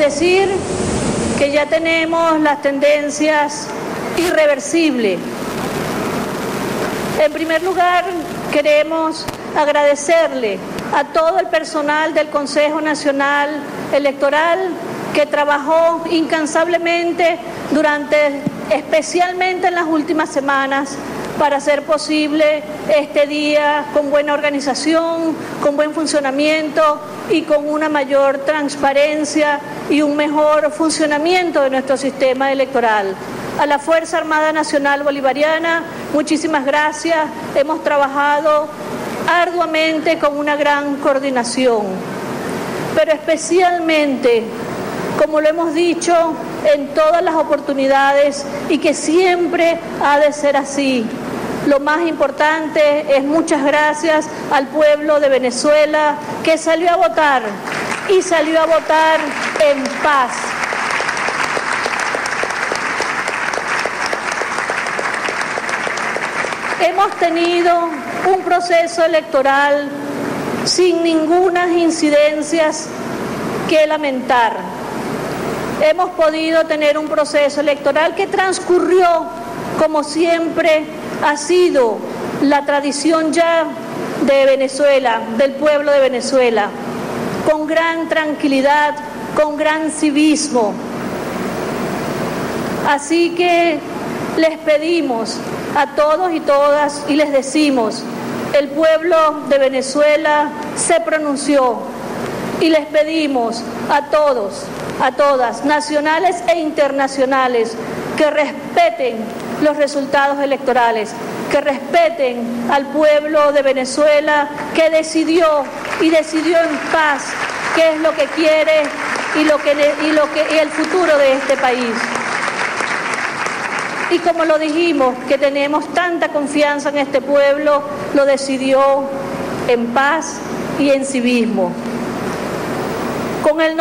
decir que ya tenemos las tendencias irreversibles. En primer lugar, queremos agradecerle a todo el personal del Consejo Nacional Electoral que trabajó incansablemente especialmente en las últimas semanas, para hacer posible este día con buena organización, con buen funcionamiento y con una mayor transparencia y un mejor funcionamiento de nuestro sistema electoral. A la Fuerza Armada Nacional Bolivariana, muchísimas gracias. Hemos trabajado arduamente con una gran coordinación, pero especialmente, como lo hemos dicho en todas las oportunidades y que siempre ha de ser así, lo más importante es muchas gracias al pueblo de Venezuela que salió a votar y salió a votar en paz. Hemos tenido un proceso electoral sin ninguna incidencias que lamentar. Hemos podido tener un proceso electoral que transcurrió como siempre ha sido la tradición ya de Venezuela, del pueblo de Venezuela, con gran tranquilidad, con gran civismo. Así que les pedimos a todos y todas y les decimos, el pueblo de Venezuela se pronunció y les pedimos a todos, a todas, nacionales e internacionales, que respeten los resultados electorales, que respeten al pueblo de Venezuela que decidió en paz qué es lo que quiere y el futuro de este país. Y como lo dijimos, que tenemos tanta confianza en este pueblo, lo decidió en paz y en civismo. Con el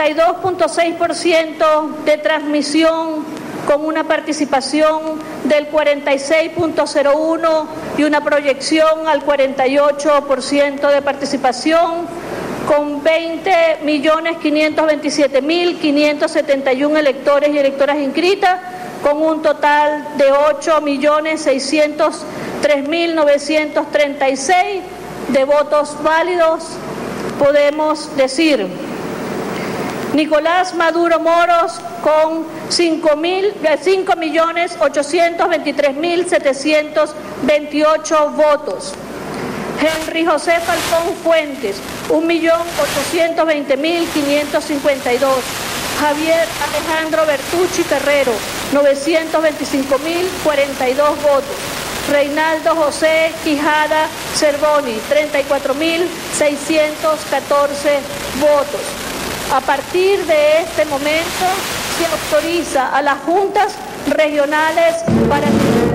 92.6% de transmisión, con una participación del 46.01% y una proyección al 48% de participación, con 20.527.571 electores y electoras inscritas, con un total de 8.603.936 de votos válidos, podemos decir: Nicolás Maduro Moros con 5.823.728 votos. Henry José Falcón Fuentes, 1.820.552. Javier Alejandro Bertucci Terrero, 925.042 votos. Reinaldo José Quijada Cervoni, 34.614 votos. A partir de este momento se autoriza a las juntas regionales para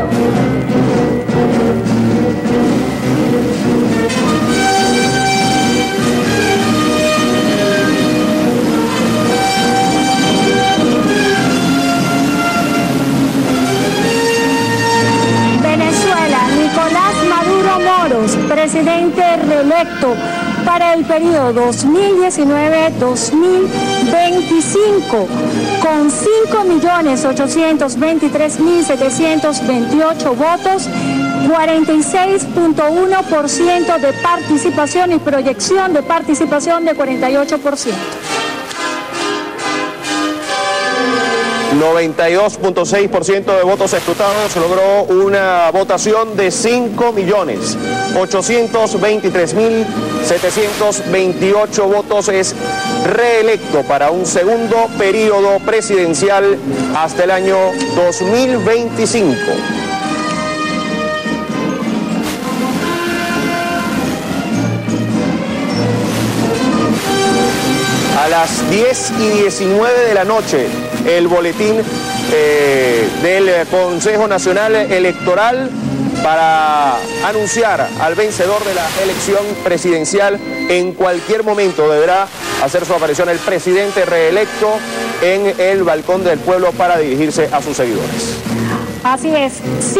Venezuela, Nicolás Maduro Moros, presidente reelecto para el periodo 2019-2025, con 5.823.728 votos, 46.1% de participación y proyección de participación de 48%. 92.6% de votos escrutados, logró una votación de 5.823.728 votos. Es reelecto para un segundo periodo presidencial hasta el año 2025. A las 10:19 de la noche, el boletín del Consejo Nacional Electoral para anunciar al vencedor de la elección presidencial. En cualquier momento deberá hacer su aparición el presidente reelecto en el balcón del pueblo para dirigirse a sus seguidores. Así es,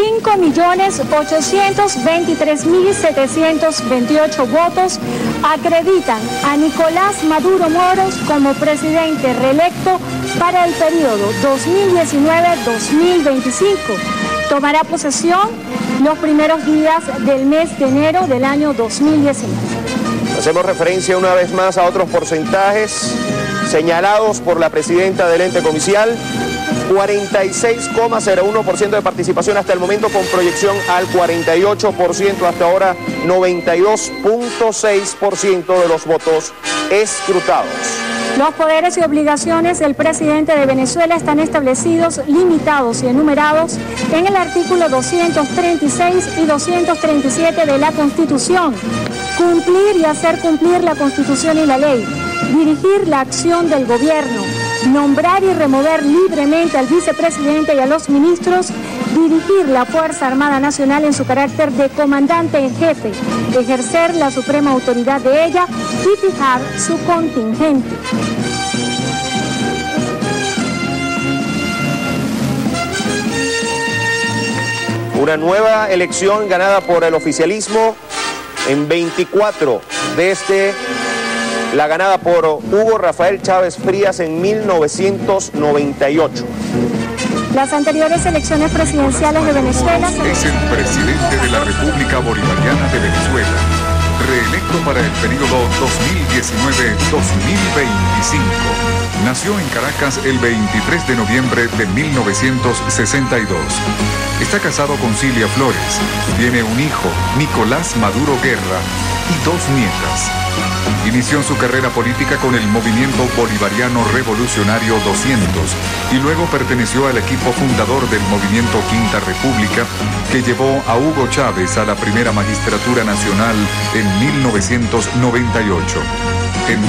5.823.728 votos acreditan a Nicolás Maduro Moros como presidente reelecto para el periodo 2019-2025. Tomará posesión los primeros días del mes de enero del año 2019. Hacemos referencia una vez más a otros porcentajes señalados por la presidenta del ente comicial. 46,01% de participación hasta el momento, con proyección al 48%, hasta ahora 92,6% de los votos escrutados. Los poderes y obligaciones del presidente de Venezuela están establecidos, limitados y enumerados en el artículo 236 y 237 de la Constitución. Cumplir y hacer cumplir la Constitución y la ley, dirigir la acción del gobierno, nombrar y remover libremente al vicepresidente y a los ministros, dirigir la Fuerza Armada Nacional en su carácter de comandante en jefe, ejercer la suprema autoridad de ella y fijar su contingente. Una nueva elección ganada por el oficialismo en 24 desde la ganada por Hugo Rafael Chávez Frías en 1998. Las anteriores elecciones presidenciales de Venezuela... Es el presidente de la República Bolivariana de Venezuela, reelecto para el periodo 2019-2025. Nació en Caracas el 23 de noviembre de 1962. Está casado con Cilia Flores. Tiene un hijo, Nicolás Maduro Guerra, y 2 nietas. Inició su carrera política con el Movimiento Bolivariano Revolucionario 200 y luego perteneció al equipo fundador del Movimiento Quinta República, que llevó a Hugo Chávez a la primera magistratura nacional en 1998. En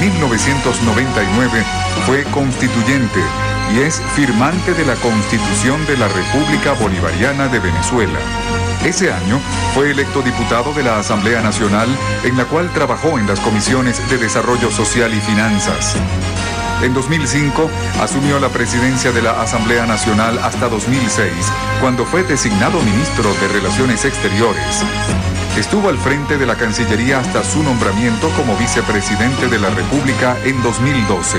1999 fue constituyente y es firmante de la Constitución de la República Bolivariana de Venezuela. Ese año fue electo diputado de la Asamblea Nacional, en la cual trabajó en las comisiones de Desarrollo Social y Finanzas. En 2005 asumió la presidencia de la Asamblea Nacional hasta 2006, cuando fue designado ministro de Relaciones Exteriores. Estuvo al frente de la Cancillería hasta su nombramiento como vicepresidente de la República en 2012.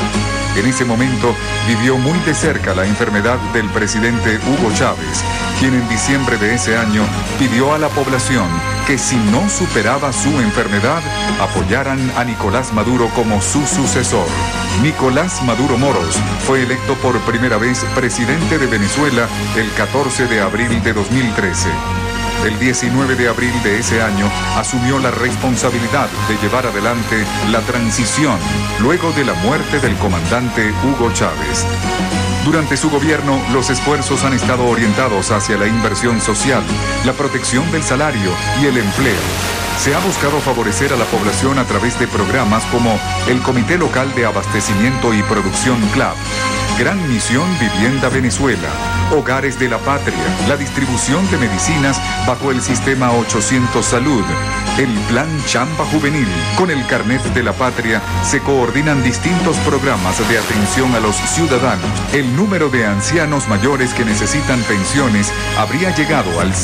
En ese momento vivió muy de cerca la enfermedad del presidente Hugo Chávez, quien en diciembre de ese año pidió a la población que si no superaba su enfermedad, apoyaran a Nicolás Maduro como su sucesor. Nicolás Maduro Moros fue electo por primera vez presidente de Venezuela el 14 de abril de 2013. El 19 de abril de ese año asumió la responsabilidad de llevar adelante la transición luego de la muerte del comandante Hugo Chávez. Durante su gobierno, los esfuerzos han estado orientados hacia la inversión social, la protección del salario y el empleo. Se ha buscado favorecer a la población a través de programas como el Comité Local de Abastecimiento y Producción CLAP, Gran Misión Vivienda Venezuela, Hogares de la Patria, la distribución de medicinas bajo el sistema 800 Salud, el Plan Chamba Juvenil. Con el Carnet de la Patria se coordinan distintos programas de atención a los ciudadanos. El número de ancianos mayores que necesitan pensiones habría llegado al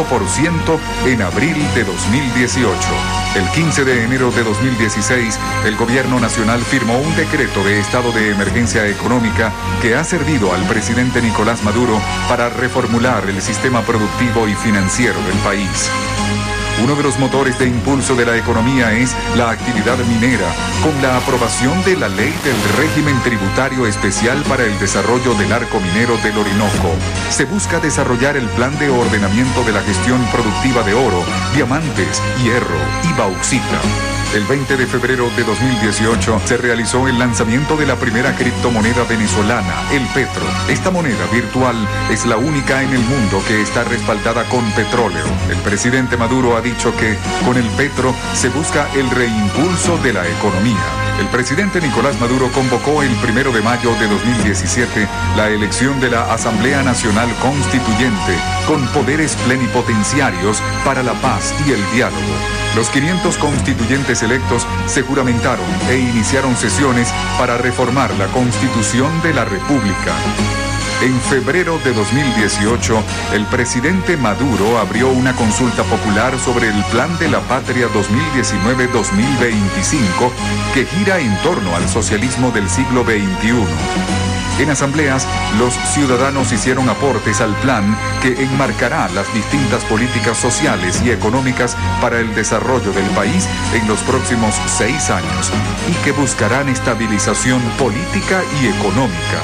100% en abril de 2018. El 15 de enero de 2016, el Gobierno Nacional firmó un decreto de estado de emergencia económica que ha servido al presidente Nicolás Maduro para reformular el sistema productivo y financiero del país. Uno de los motores de impulso de la economía es la actividad minera, con la aprobación de la Ley del Régimen Tributario Especial para el Desarrollo del Arco Minero del Orinoco. Se busca desarrollar el plan de ordenamiento de la gestión productiva de oro, diamantes, hierro y bauxita. El 20 de febrero de 2018 se realizó el lanzamiento de la primera criptomoneda venezolana, el Petro. Esta moneda virtual es la única en el mundo que está respaldada con petróleo. El presidente Maduro ha dicho que con el Petro se busca el reimpulso de la economía. El presidente Nicolás Maduro convocó el 1 de mayo de 2017 la elección de la Asamblea Nacional Constituyente con poderes plenipotenciarios para la paz y el diálogo. Los 500 constituyentes electos se juramentaron e iniciaron sesiones para reformar la Constitución de la República. En febrero de 2018, el presidente Maduro abrió una consulta popular sobre el Plan de la Patria 2019-2025 que gira en torno al socialismo del siglo XXI. En asambleas, los ciudadanos hicieron aportes al plan que enmarcará las distintas políticas sociales y económicas para el desarrollo del país en los próximos 6 años y que buscarán estabilización política y económica.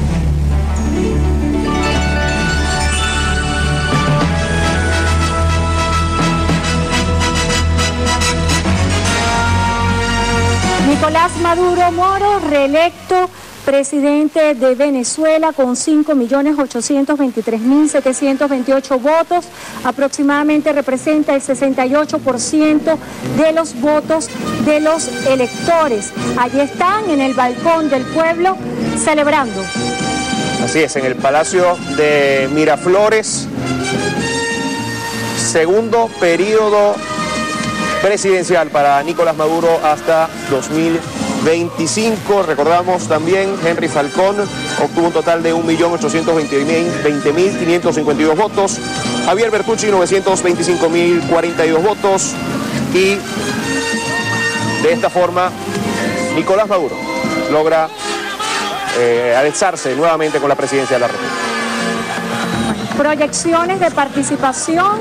Nicolás Maduro Moro, reelecto presidente de Venezuela con 5.823.728 votos, aproximadamente representa el 68% de los votos de los electores. Allí están en el balcón del pueblo celebrando. Así es, en el Palacio de Miraflores, segundo periodo presidencial para Nicolás Maduro hasta 2025. Recordamos también, Henry Falcón obtuvo un total de 1.820.552 votos, Javier Bertucci 925.042 votos y de esta forma Nicolás Maduro logra alzarse nuevamente con la presidencia de la República. Proyecciones de participación,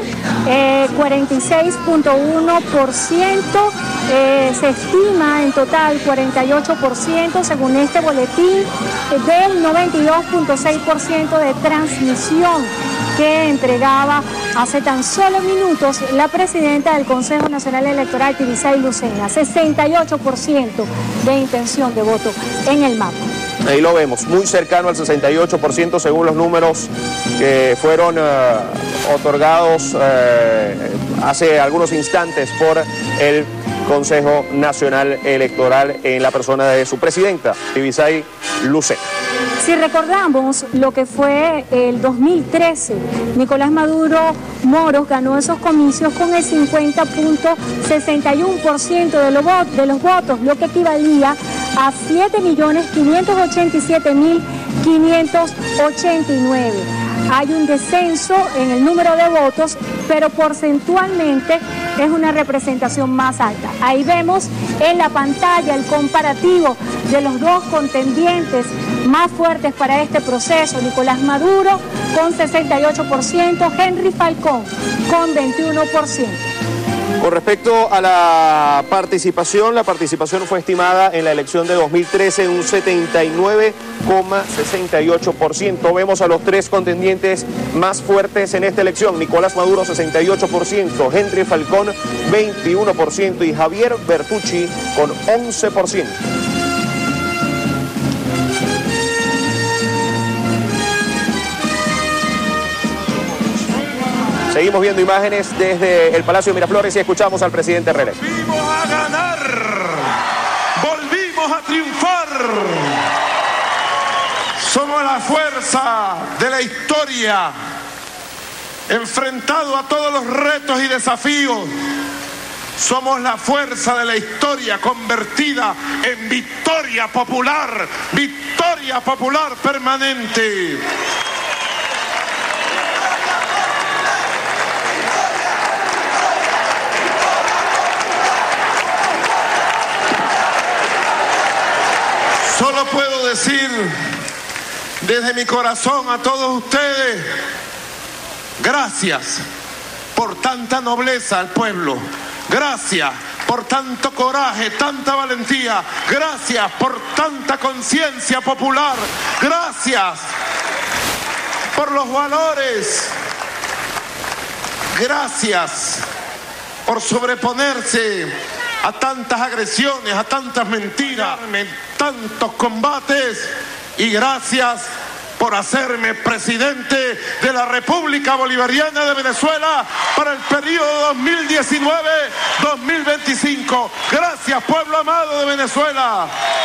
46.1%, se estima en total 48% según este boletín, del 92.6% de transmisión que entregaba hace tan solo minutos la presidenta del Consejo Nacional Electoral, Tibisay Lucena, 68% de intención de voto en el mapa. Ahí lo vemos, muy cercano al 68% según los números que fueron otorgados hace algunos instantes por el Consejo Nacional Electoral en la persona de su presidenta, Tibisay Lucena. Si recordamos lo que fue el 2013, Nicolás Maduro Moros ganó esos comicios con el 50.61% de los votos, lo que equivalía a 7.587.589. Hay un descenso en el número de votos, pero porcentualmente es una representación más alta. Ahí vemos en la pantalla el comparativo de los dos contendientes más fuertes para este proceso: Nicolás Maduro con 68%, Henry Falcón con 21%. Con respecto a la participación fue estimada en la elección de 2013 en un 79,68%. Vemos a los tres contendientes más fuertes en esta elección: Nicolás Maduro 68%, Henry Falcón 21% y Javier Bertucci con 11%. Seguimos viendo imágenes desde el Palacio de Miraflores y escuchamos al presidente reelecto. Volvimos a ganar, volvimos a triunfar. Somos la fuerza de la historia, enfrentado a todos los retos y desafíos. Somos la fuerza de la historia convertida en victoria popular permanente. Solo puedo decir desde mi corazón a todos ustedes, gracias por tanta nobleza al pueblo, gracias por tanto coraje, tanta valentía, gracias por tanta conciencia popular, gracias por los valores, gracias por sobreponerse a tantas agresiones, a tantas mentiras, tantos combates, y gracias por hacerme presidente de la República Bolivariana de Venezuela para el periodo 2019-2025. Gracias, pueblo amado de Venezuela.